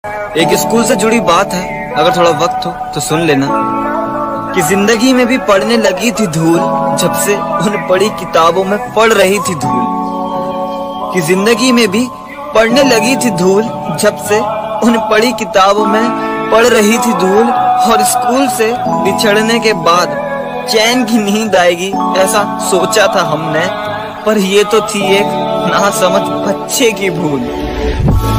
एक स्कूल से जुड़ी बात है, अगर थोड़ा वक्त हो तो सुन लेना। कि जिंदगी में भी पढ़ने लगी थी धूल, जब से उन पढ़ी किताबों में पढ़ रही थी धूल। कि जिंदगी में भी पढ़ने लगी थी धूल, जब से उन पढ़ी किताबों में पढ़ रही थी धूल। और स्कूल से बिछड़ने के बाद चैन की नींद आएगी, ऐसा सोचा था हमने, पर ये तो थी एक नासमझ बच्चे की भूल।